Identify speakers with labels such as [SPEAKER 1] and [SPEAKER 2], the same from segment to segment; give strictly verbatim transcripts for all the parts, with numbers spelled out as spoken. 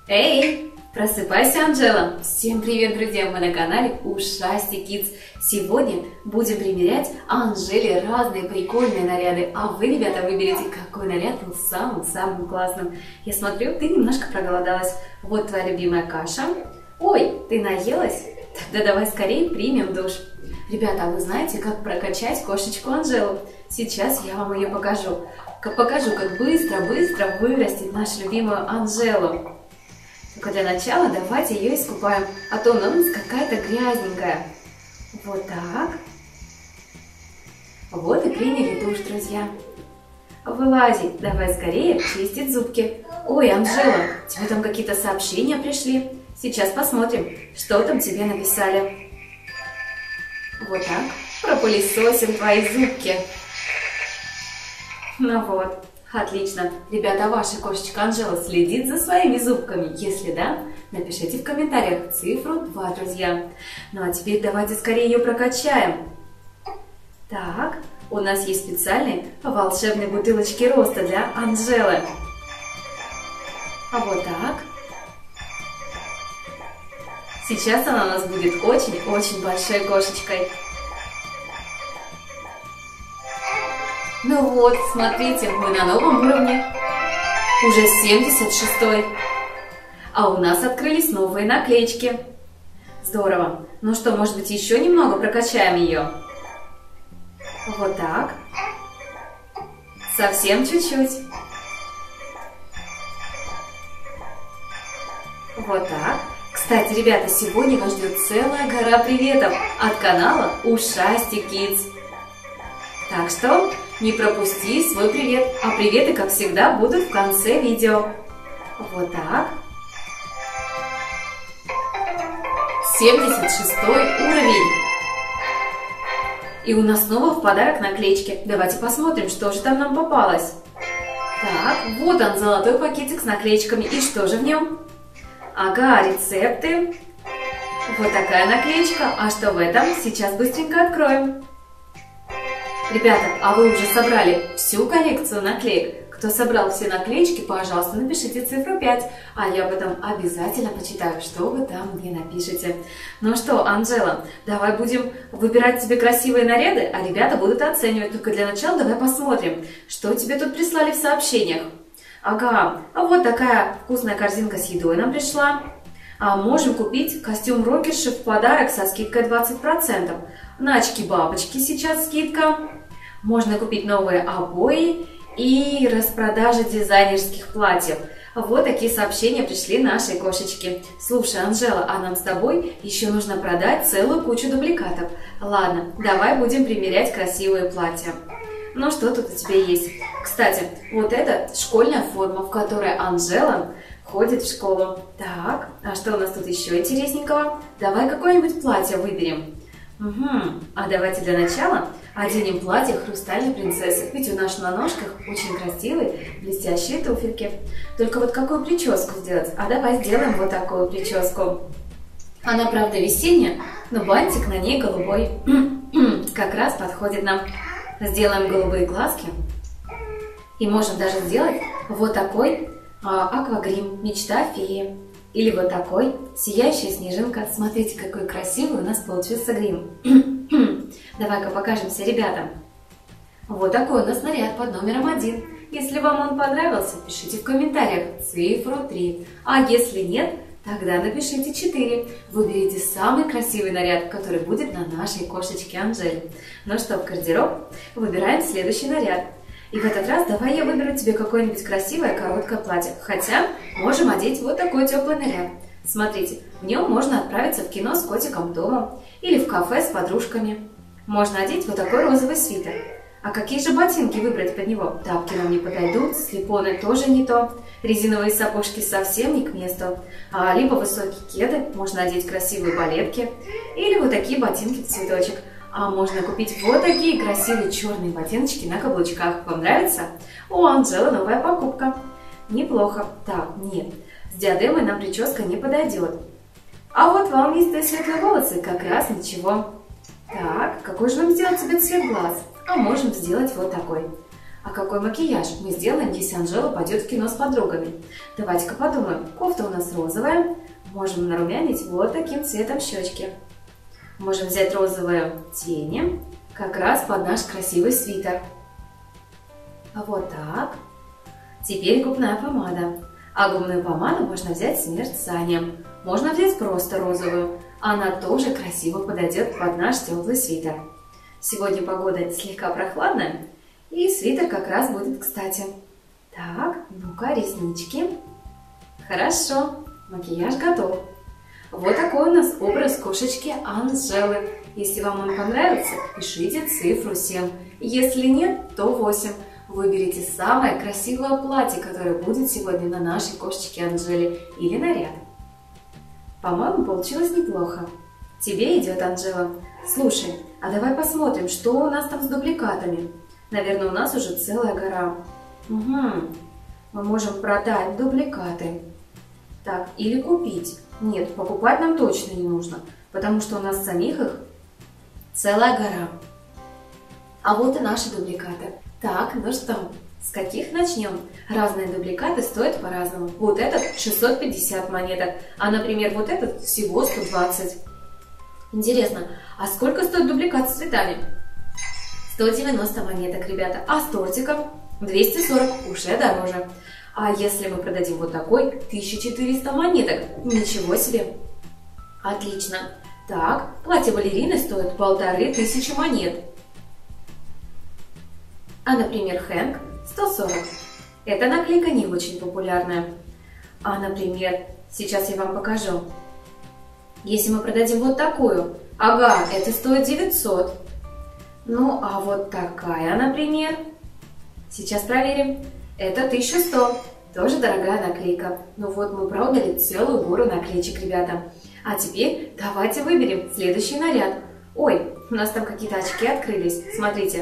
[SPEAKER 1] Эй, просыпайся, Анжела! Всем привет, друзья! Мы на канале Ушастик Kids. Сегодня будем примерять Анжеле разные прикольные наряды. А вы, ребята, выберите, какой наряд был самым-самым классным. Я смотрю, ты немножко проголодалась. Вот твоя любимая каша. Ой, ты наелась? Тогда давай скорее примем душ. Ребята, а вы знаете, как прокачать кошечку Анжелу? Сейчас я вам ее покажу. Как покажу, как быстро-быстро вырастет нашу любимую Анжелу. Только для начала давайте ее искупаем, а то она у нас какая-то грязненькая. Вот так. Вот и приняли душ, друзья. Вылазить, давай скорее чистить зубки. Ой, Анжела, тебе там какие-то сообщения пришли. Сейчас посмотрим, что там тебе написали. Вот так. Пропылесосим твои зубки. Ну вот. Отлично. Ребята, ваша кошечка Анжела следит за своими зубками? Если да, напишите в комментариях цифру два, друзья. Ну а теперь давайте скорее ее прокачаем. Так, у нас есть специальные волшебные бутылочки роста для Анжелы. А вот так. Сейчас она у нас будет очень-очень большой кошечкой. Ну вот, смотрите, мы на новом уровне. Уже семьдесят шестой. А у нас открылись новые наклеечки. Здорово. Ну что, может быть, еще немного прокачаем ее? Вот так. Совсем чуть-чуть. Вот так. Кстати, ребята, сегодня вас ждет целая гора приветов от канала Ушастик Kids. Так что не пропусти свой привет, а приветы, как всегда, будут в конце видео. Вот так. семьдесят шестой уровень. И у нас снова в подарок наклеечки. Давайте посмотрим, что же там нам попалось. Так, вот он, золотой пакетик с наклеечками. И что же в нем? Ага, рецепты. Вот такая наклеечка. А что в этом? Сейчас быстренько откроем. Ребята, а вы уже собрали всю коллекцию наклеек? Кто собрал все наклеечки, пожалуйста, напишите цифру пять, а я потом обязательно почитаю, что вы там мне напишете. Ну что, Анжела, давай будем выбирать тебе красивые наряды, а ребята будут оценивать. Только для начала давай посмотрим, что тебе тут прислали в сообщениях. Ага, а вот такая вкусная корзинка с едой нам пришла. А можем купить костюм рокерши в подарок со скидкой двадцать процентов. На очки-бабочки сейчас скидка. Можно купить новые обои и распродажа дизайнерских платьев. Вот такие сообщения пришли нашей кошечке. Слушай, Анжела, а нам с тобой еще нужно продать целую кучу дубликатов. Ладно, давай будем примерять красивые платья. Ну что тут у тебя есть? Кстати, вот это школьная форма, в которой Анжела ходит в школу. Так, а что у нас тут еще интересненького? Давай какое-нибудь платье выберем. Угу. А давайте для начала оденем платье хрустальной принцессы. Ведь у нас на ножках очень красивые блестящие туфельки. Только вот какую прическу сделать? А давай сделаем вот такую прическу. Она, правда, весенняя, но бантик на ней голубой. Как раз подходит нам. Сделаем голубые глазки. И можем даже сделать вот такой а, аквагрим, мечта феи. Или вот такой, сияющая снежинка. Смотрите, какой красивый у нас получился грим. Давай-ка покажемся ребятам. Вот такой у нас наряд под номером один. Если вам он понравился, пишите в комментариях цифру три. А если нет, тогда напишите четыре. Выберите самый красивый наряд, который будет на нашей кошечке Анжеле. Ну что, в гардероб выбираем следующий наряд. И в этот раз давай я выберу тебе какое-нибудь красивое короткое платье. Хотя можем одеть вот такой теплый наряд. Смотрите, в нем можно отправиться в кино с котиком дома или в кафе с подружками. Можно одеть вот такой розовый свитер. А какие же ботинки выбрать под него? Тапки нам не подойдут, слепоны тоже не то. Резиновые сапожки совсем не к месту. А, либо высокие кеды, можно одеть красивые балетки. Или вот такие ботинки в цветочек. А можно купить вот такие красивые черные ботиночки на каблучках. Вам нравится? О, Анжела, новая покупка. Неплохо. Так, нет, с диадемой нам прическа не подойдет. А вот волнистые светлые волосы как раз ничего. Так, какой же нам сделать тебе цвет глаз? А можем сделать вот такой. А какой макияж мы сделаем, если Анжела пойдет в кино с подругами? Давайте-ка подумаем. Кофта у нас розовая. Можем нарумянить вот таким цветом щечки. Можем взять розовые тени, как раз под наш красивый свитер. Вот так. Теперь губная помада. А губную помаду можно взять с мерцанием. Можно взять просто розовую. Она тоже красиво подойдет под наш теплый свитер. Сегодня погода слегка прохладная, и свитер как раз будет кстати. Так, ну-ка, реснички. Хорошо, макияж готов. Вот такой у нас образ кошечки Анжелы. Если вам он понравился, пишите цифру семь. Если нет, то восемь. Выберите самое красивое платье, которое будет сегодня на нашей кошечке Анжеле, или наряд. По-моему, получилось неплохо. Тебе идет, Анжела. Слушай, а давай посмотрим, что у нас там с дубликатами. Наверное, у нас уже целая гора. Угу. Мы можем продать дубликаты. Так, или купить. Нет, покупать нам точно не нужно, потому что у нас самих их целая гора. А вот и наши дубликаты. Так, ну что, с каких начнем? Разные дубликаты стоят по-разному. Вот этот шестьсот пятьдесят монеток, а, например, вот этот всего сто двадцать. Интересно, а сколько стоит дубликат с цветами? сто девяносто монеток, ребята. А с тортиком? двести сорок, уже дороже. А если мы продадим вот такой, тысяча четыреста монеток. Ничего себе. Отлично. Так, платье балерины стоит полторы тысячи монет. А, например, Хэнк сто сорок. Эта наклейка не очень популярная. А, например, сейчас я вам покажу. Если мы продадим вот такую, ага, это стоит девятьсот. Ну, а вот такая, например, сейчас проверим. Это тысяча сто. Тоже дорогая наклейка. Ну вот, мы продали целую гору наклеечек, ребята. А теперь давайте выберем следующий наряд. Ой, у нас там какие-то очки открылись. Смотрите.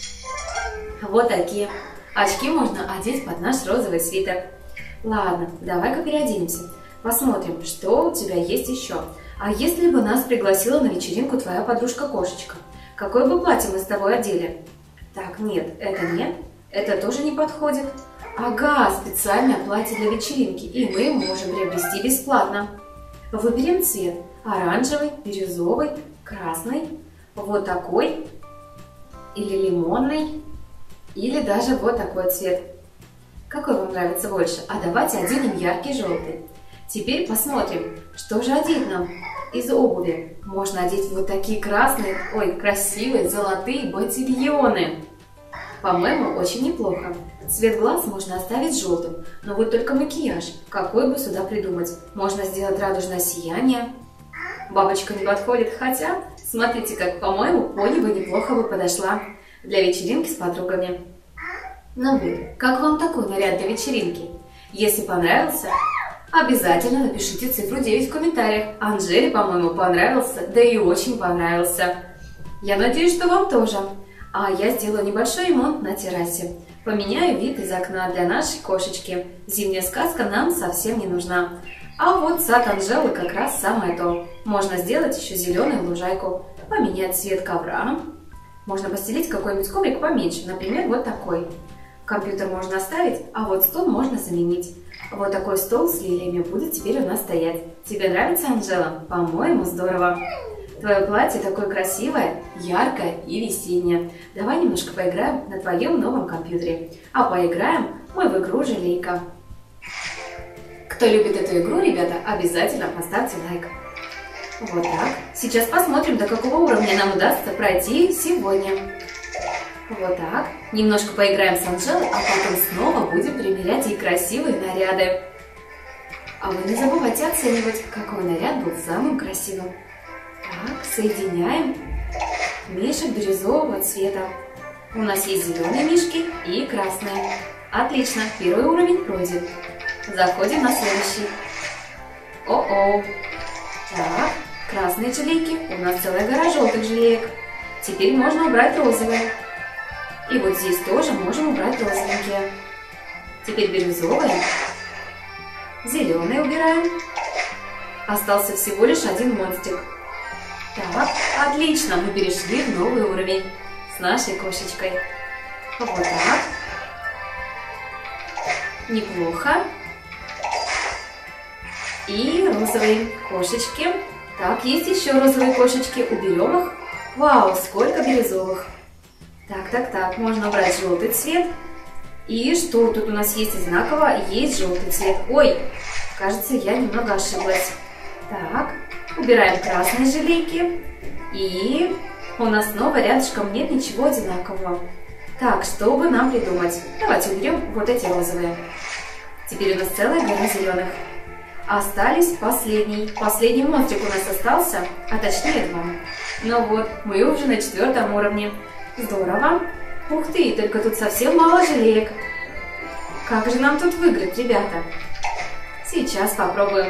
[SPEAKER 1] Вот такие. Очки можно одеть под наш розовый свитер. Ладно, давай-ка переоденемся. Посмотрим, что у тебя есть еще. А если бы нас пригласила на вечеринку твоя подружка-кошечка? Какое бы платье мы с тобой одели? Так, нет, это нет. Это тоже не подходит. Ага, специальное платье для вечеринки. И мы можем приобрести бесплатно. Выберем цвет. Оранжевый, бирюзовый, красный. Вот такой. Или лимонный. Или даже вот такой цвет. Какой вам нравится больше? А давайте оденем яркий желтый. Теперь посмотрим, что же одеть нам из обуви. Можно одеть вот такие красные, ой, красивые золотые ботильоны. По-моему, очень неплохо. Цвет глаз можно оставить желтым, но вот только макияж. Какой бы сюда придумать? Можно сделать радужное сияние. Бабочка не подходит, хотя, смотрите, как, по-моему, пони бы неплохо бы подошла для вечеринки с подругами. Ну вы, как вам такой наряд для вечеринки? Если понравился, обязательно напишите цифру девять в комментариях. Анжеле, по-моему, понравился, да и очень понравился. Я надеюсь, что вам тоже. А я сделаю небольшой ремонт на террасе. Поменяю вид из окна для нашей кошечки. Зимняя сказка нам совсем не нужна. А вот сад Анжелы как раз самое то. Можно сделать еще зеленую лужайку, поменять цвет ковра. Можно постелить какой-нибудь коврик поменьше, например, вот такой. Компьютер можно оставить, а вот стол можно заменить. Вот такой стол с лилиями будет теперь у нас стоять. Тебе нравится, Анжела? По-моему, здорово. Твое платье такое красивое, яркое и весеннее. Давай немножко поиграем на твоем новом компьютере. А поиграем мы в игру «Желейка». Кто любит эту игру, ребята, обязательно поставьте лайк. Вот так. Сейчас посмотрим, до какого уровня нам удастся пройти сегодня. Вот так. Немножко поиграем с Анжелой, а потом снова будем примерять ей красивые наряды. А вы не забывайте оценивать, какой наряд был самым красивым. Так, соединяем мишек бирюзового цвета. У нас есть зеленые мишки и красные. Отлично, первый уровень пройден. Заходим на следующий. О-о. Так, красные желейки. У нас целая гора желтых желеек. Теперь можно убрать розовые. И вот здесь тоже можем убрать розовенькие. Теперь бирюзовые. Зеленые убираем. Остался всего лишь один монстик. Так, отлично, мы перешли в новый уровень с нашей кошечкой. Вот так. Неплохо. И розовые кошечки. Так, есть еще розовые кошечки. Уберем их. Вау, сколько бирюзовых. Так, так, так. Можно убрать желтый цвет. И что тут у нас есть одинаково? Есть желтый цвет. Ой, кажется, я немного ошиблась. Так, убираем красные желейки. И у нас снова рядышком нет ничего одинакового. Так, что бы нам придумать? Давайте уберем вот эти розовые. Теперь у нас целая гора зеленых. Остались последний. Последний монстрик у нас остался, а точнее два. Ну вот, мы уже на четвертом уровне. Здорово. Ух ты, только тут совсем мало желеек. Как же нам тут выиграть, ребята? Сейчас попробуем.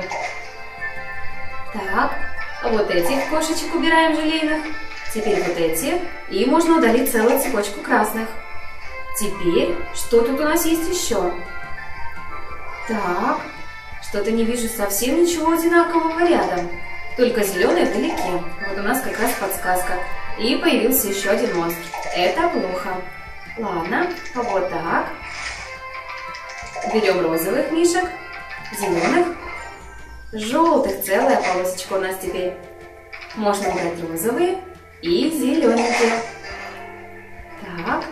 [SPEAKER 1] Так, вот этих кошечек убираем желейных. Теперь вот эти. И можно удалить целую цепочку красных. Теперь, что тут у нас есть еще? Так, что-то не вижу совсем ничего одинакового рядом. Только зеленые вдалеке. Вот у нас как раз подсказка. И появился еще один монстр. Это плохо. Ладно, вот так. Берем розовых мишек, зеленых, желтых. Целая полосочка у нас теперь. Можно убрать розовые и зелененькие. Так.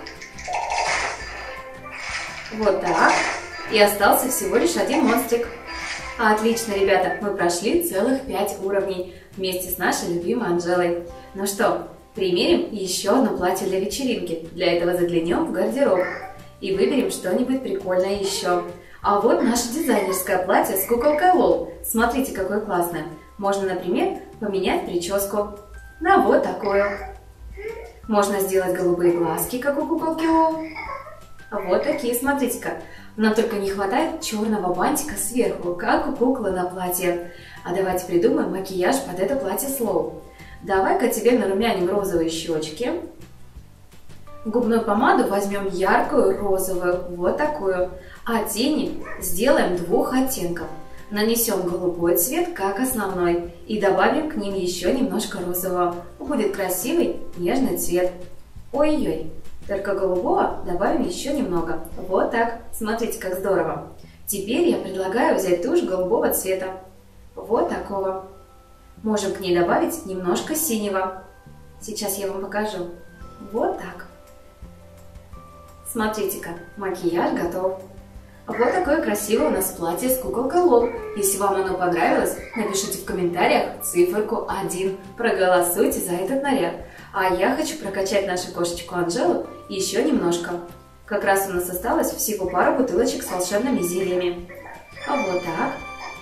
[SPEAKER 1] Вот так. И остался всего лишь один монстрик. Отлично, ребята, мы прошли целых пять уровней вместе с нашей любимой Анжелой. Ну что, примерим еще одно платье для вечеринки. Для этого заглянем в гардероб и выберем что-нибудь прикольное еще. А вот наше дизайнерское платье с куколкой Лол. Смотрите, какое классное. Можно, например, поменять прическу на вот такую. Можно сделать голубые глазки, как у куколки Лол. Вот такие, смотрите-ка. Нам только не хватает черного бантика сверху, как у куклы на платье. А давайте придумаем макияж под это платье с Лол. Давай-ка тебе нарумяним розовые щечки. Губную помаду возьмем яркую розовую, вот такую. А тени сделаем двух оттенков. Нанесем голубой цвет, как основной. И добавим к ним еще немножко розового. Будет красивый нежный цвет. Ой-ой. Только голубого добавим еще немного. Вот так. Смотрите, как здорово. Теперь я предлагаю взять тушь голубого цвета. Вот такого. Можем к ней добавить немножко синего. Сейчас я вам покажу. Вот так. Смотрите-ка, макияж готов. Вот такое красивое у нас платье с куколкой Лол. Если вам оно понравилось, напишите в комментариях циферку один. Проголосуйте за этот наряд. А я хочу прокачать нашу кошечку Анжелу еще немножко. Как раз у нас осталось всего пару бутылочек с волшебными зельями. А вот так.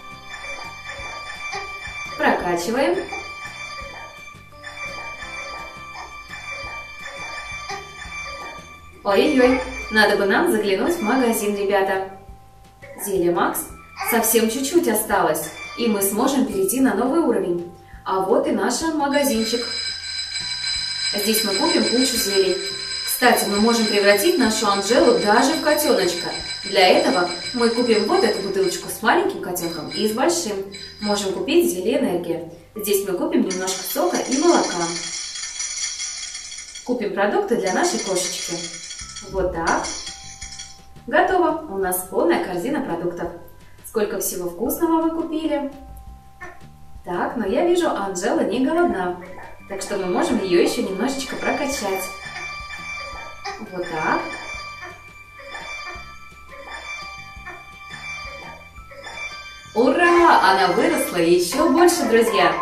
[SPEAKER 1] Прокачиваем. Ой-ой-ой, надо бы нам заглянуть в магазин, ребята. Зелье Макс совсем чуть-чуть осталось, и мы сможем перейти на новый уровень. А вот и наш магазинчик. Здесь мы купим кучу зелий. Кстати, мы можем превратить нашу Анжелу даже в котеночка. Для этого мы купим вот эту бутылочку с маленьким котенком и с большим. Можем купить зелье энергия. Здесь мы купим немножко сока и молока. Купим продукты для нашей кошечки. Вот так. Готово. У нас полная корзина продуктов. Сколько всего вкусного мы купили. Так, но я вижу, Анжела не голодна. Так что мы можем ее еще немножечко прокачать. Вот так. Ура! Она выросла еще больше, друзья!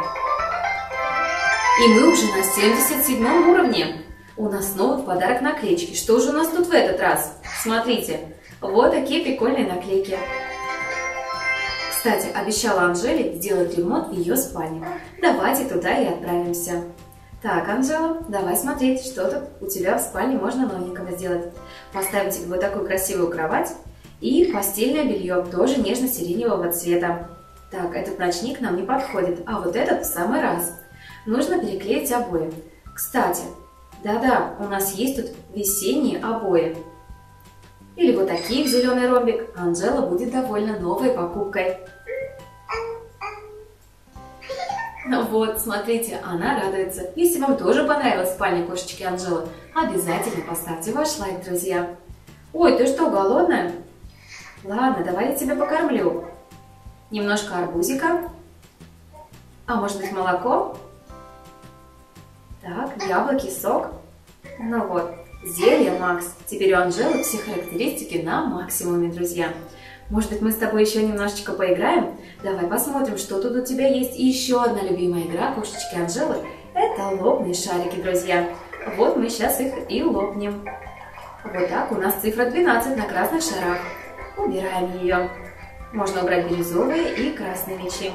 [SPEAKER 1] И мы уже на семьдесят седьмом уровне. У нас снова в подарок наклеечки. Что же у нас тут в этот раз? Смотрите, вот такие прикольные наклейки. Кстати, обещала Анжеле сделать ремонт в ее спальне. Давайте туда и отправимся. Так, Анжела, давай смотреть, что тут у тебя в спальне можно новенького сделать. Поставим тебе вот такую красивую кровать и постельное белье, тоже нежно-сиреневого цвета. Так, этот ночник нам не подходит, а вот этот в самый раз. Нужно переклеить обои. Кстати, да-да, у нас есть тут весенние обои. Или вот такие в зеленый ромбик. Анжела будет довольна новой покупкой. Вот, смотрите, она радуется. Если вам тоже понравилась спальня кошечки Анжелы, обязательно поставьте ваш лайк, друзья. Ой, ты что, голодная? Ладно, давай я тебя покормлю. Немножко арбузика. А может быть молоко? Так, яблоки, сок. Ну вот, зелье Макс. Теперь у Анжелы все характеристики на максимуме, друзья. Может быть, мы с тобой еще немножечко поиграем? Давай посмотрим, что тут у тебя есть. И еще одна любимая игра кошечки Анжелы – это лобные шарики, друзья. Вот мы сейчас их и лопнем. Вот так, у нас цифра двенадцать на красных шарах. Убираем ее. Можно убрать бирюзовые и красные мячи.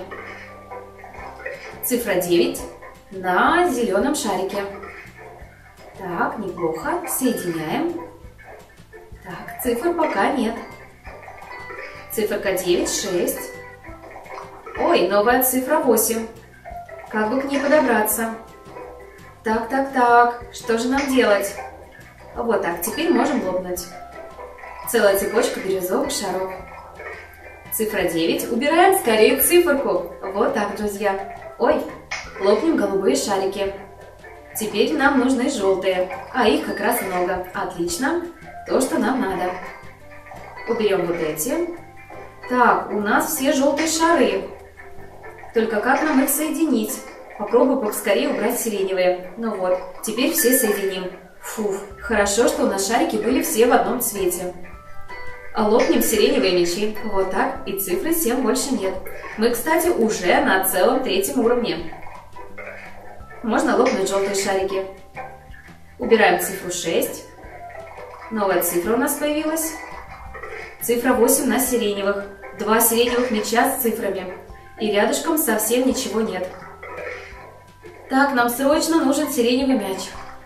[SPEAKER 1] Цифра девять на зеленом шарике. Так, неплохо. Соединяем. Так, цифр пока нет. Циферка девять, шесть. Ой, новая цифра восемь. Как бы к ней подобраться? Так, так, так. Что же нам делать? Вот так, теперь можем лопнуть. Целая цепочка бирюзовых шаров. Цифра девять. Убираем скорее циферку. Вот так, друзья. Ой, лопнем голубые шарики. Теперь нам нужны желтые, а их как раз много. Отлично, то, что нам надо. Уберем вот эти. Так, у нас все желтые шары. Только как нам их соединить? Попробую поскорее убрать сиреневые. Ну вот, теперь все соединим. Фуф, хорошо, что у нас шарики были все в одном цвете. Лопнем сиреневые мячи. Вот так, и цифры семь больше нет. Мы, кстати, уже на целом третьем уровне. Можно лопнуть желтые шарики. Убираем цифру шесть. Новая цифра у нас появилась. Цифра восемь на сиреневых. Два сиреневых мяча с цифрами. И рядышком совсем ничего нет. Так, нам срочно нужен сиреневый мяч.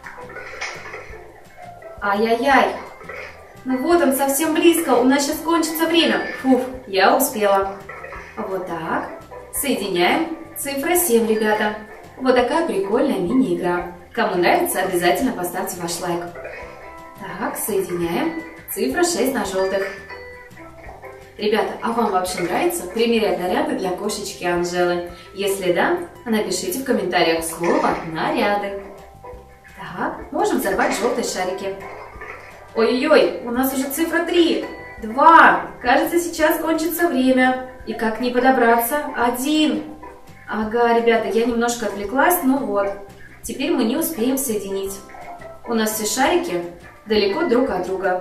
[SPEAKER 1] Ай-яй-яй. Ну вот он, совсем близко. У нас сейчас кончится время. Фуф, я успела. Вот так. Соединяем. Цифра семь, ребята. Вот такая прикольная мини-игра. Кому нравится, обязательно поставьте ваш лайк. Так, соединяем. Цифра шесть на желтых. Ребята, а вам вообще нравится примерять наряды для кошечки Анжелы? Если да, напишите в комментариях слово «наряды». Так, можем взорвать желтые шарики. Ой-ой-ой, у нас уже цифра три. Два. Кажется, сейчас кончится время. И как не подобраться? Один. Ага, ребята, я немножко отвлеклась, ну вот. Теперь мы не успеем соединить. У нас все шарики далеко друг от друга.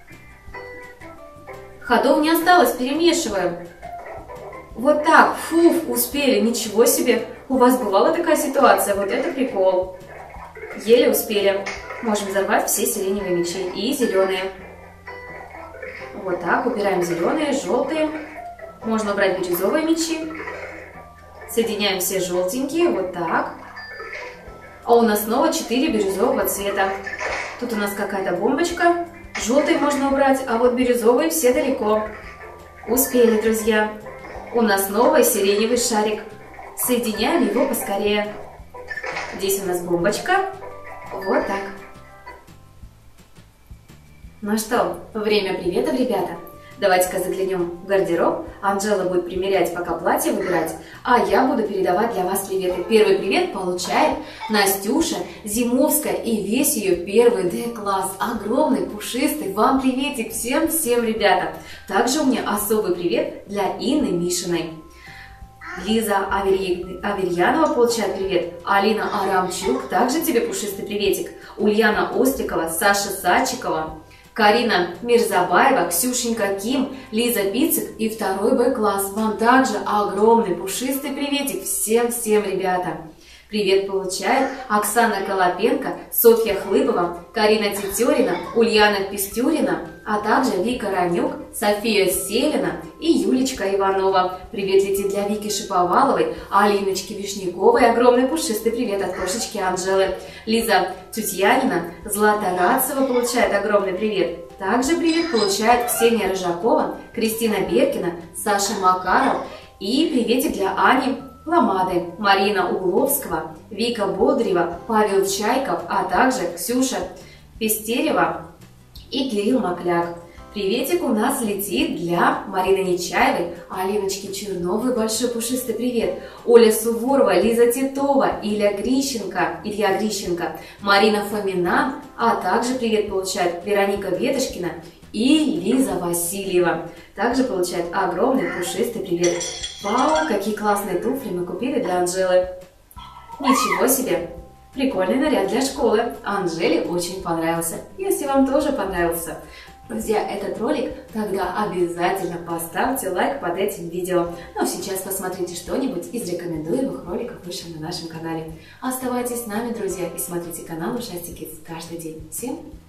[SPEAKER 1] Ходов не осталось, перемешиваем. Вот так, фуф, успели, ничего себе. У вас бывала такая ситуация? Вот это прикол. Еле успели. Можем взорвать все сиреневые мячи и зеленые. Вот так, убираем зеленые, желтые. Можно убрать бирюзовые мячи. Соединяем все желтенькие, вот так. А у нас снова четыре бирюзового цвета. Тут у нас какая-то бомбочка. Желтые можно убрать, а вот бирюзовые все далеко. Успели, друзья. У нас новый сиреневый шарик. Соединяем его поскорее. Здесь у нас бомбочка. Вот так. Ну что, время приветов, ребята. Давайте-ка заглянем в гардероб. Анжела будет примерять, пока платье выбирать, а я буду передавать для вас приветы. Первый привет получает Настюша Зимовская и весь ее первый Д-класс. Огромный, пушистый. Вам приветик всем-всем, ребята. Также у меня особый привет для Инны Мишиной. Лиза Авери... Аверьянова получает привет. Алина Арамчук, также тебе пушистый приветик. Ульяна Острикова, Саша Сачикова, Карина Мирзабаева, Ксюшенька Ким, Лиза Пиццик и второй Б-класс. Вам также огромный пушистый приветик. Всем-всем, ребята. Привет получает Оксана Колопенко, Софья Хлыбова, Карина Тетерина, Ульяна Пестюрина, а также Вика Ранюк, София Селина и Юлечка Иванова. Привет летит для Вики Шиповаловой, Алиночки Вишняковой. Огромный пушистый привет от кошечки Анжелы. Лиза Тютьянина, Злата Радцева получает огромный привет. Также привет получает Ксения Рыжакова, Кристина Беркина, Саша Макаров и приветик для Ани Ломады, Марина Угловского, Вика Бодрева, Павел Чайков, а также Ксюша Пестерева и Кирилл Макляк. Приветик у нас летит для Марины Нечаевой, Алиночки Черновой, большой пушистый привет, Оля Суворова, Лиза Титова, Илья Грищенко, Илья Грищенко, Марина Фомина, а также привет получает Вероника Ветошкина И Лиза Васильева также получает огромный пушистый привет. Вау, какие классные туфли мы купили для Анжелы. Ничего себе! Прикольный наряд для школы. Анжеле очень понравился. Если вам тоже понравился, друзья, этот ролик, тогда обязательно поставьте лайк под этим видео. Ну а сейчас посмотрите что-нибудь из рекомендуемых роликов выше на нашем канале. Оставайтесь с нами, друзья, и смотрите канал Ушастики каждый день. Всем пока!